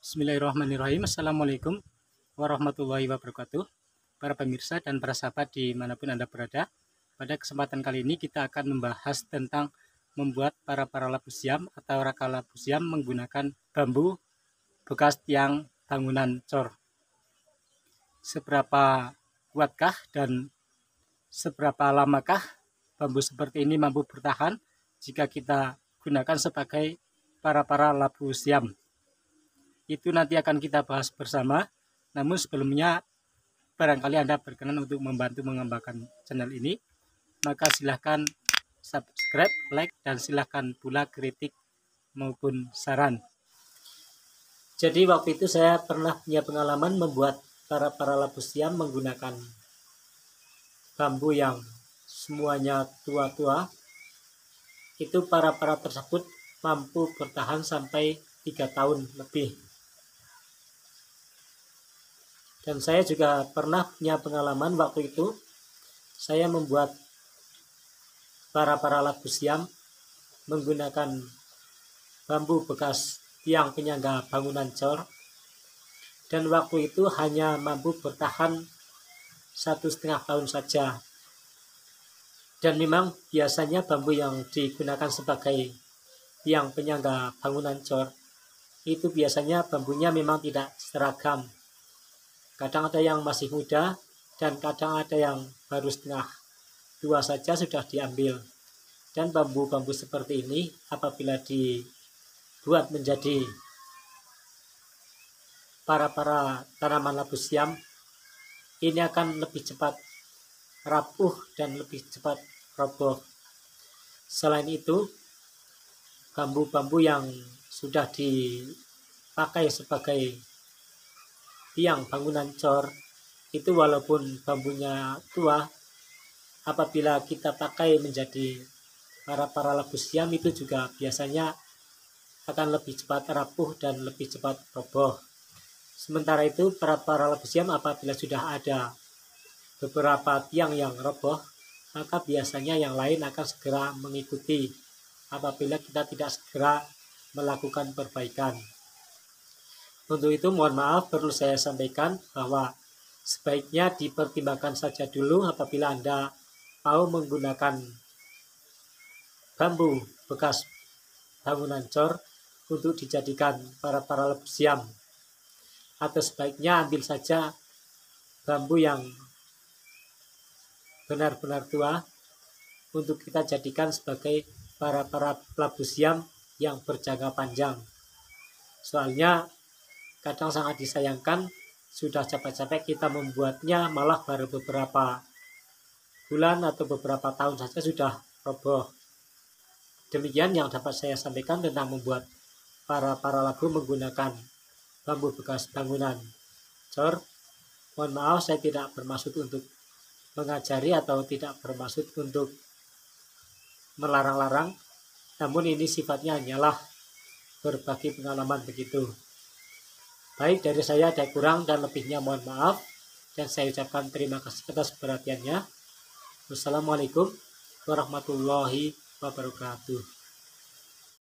Bismillahirrahmanirrahim. Assalamualaikum warahmatullahi wabarakatuh. Para pemirsa dan para sahabat dimanapun Anda berada, pada kesempatan kali ini kita akan membahas tentang membuat para labu siam atau raka labu siam menggunakan bambu bekas tiang bangunan cor. Seberapa kuatkah dan seberapa lamakah bambu seperti ini mampu bertahan jika kita gunakan sebagai para labu siam? Itu nanti akan kita bahas bersama. Namun sebelumnya, barangkali Anda berkenan untuk membantu mengembangkan channel ini, maka silahkan subscribe, like, dan silahkan pula kritik maupun saran. Jadi waktu itu saya pernah punya pengalaman membuat para labu siam menggunakan bambu yang semuanya tua-tua. Itu para tersebut mampu bertahan sampai 3 tahun lebih. Dan saya juga pernah punya pengalaman waktu itu saya membuat para labu siam menggunakan bambu bekas tiang penyangga bangunan cor, dan waktu itu hanya mampu bertahan 1,5 tahun saja. Dan memang biasanya bambu yang digunakan sebagai tiang penyangga bangunan cor itu biasanya bambunya memang tidak seragam. Kadang ada yang masih muda dan kadang ada yang baru setengah tua saja sudah diambil. Dan bambu-bambu seperti ini apabila dibuat menjadi para tanaman labu siam, ini akan lebih cepat rapuh dan lebih cepat roboh. Selain itu, bambu-bambu yang sudah dipakai sebagai tiang bangunan cor itu walaupun bambunya tua, apabila kita pakai menjadi para labu siam itu juga biasanya akan lebih cepat rapuh dan lebih cepat roboh. Sementara itu para labu siam apabila sudah ada beberapa tiang yang roboh, maka biasanya yang lain akan segera mengikuti apabila kita tidak segera melakukan perbaikan. Untuk itu mohon maaf, perlu saya sampaikan bahwa sebaiknya dipertimbangkan saja dulu apabila Anda mau menggunakan bambu bekas bangunan cor untuk dijadikan para labu siam. Atau sebaiknya ambil saja bambu yang benar-benar tua untuk kita jadikan sebagai para labu siam yang berjangka panjang. Soalnya kadang sangat disayangkan sudah capek-capek kita membuatnya malah baru beberapa bulan atau beberapa tahun saja sudah roboh. Demikian yang dapat saya sampaikan tentang membuat para labu menggunakan bambu bekas bangunan cor. Mohon maaf, saya tidak bermaksud untuk mengajari atau tidak bermaksud untuk melarang-larang, namun ini sifatnya hanyalah berbagi pengalaman begitu. Baik, dari saya ada kurang dan lebihnya mohon maaf, dan saya ucapkan terima kasih atas perhatiannya. Wassalamualaikum warahmatullahi wabarakatuh.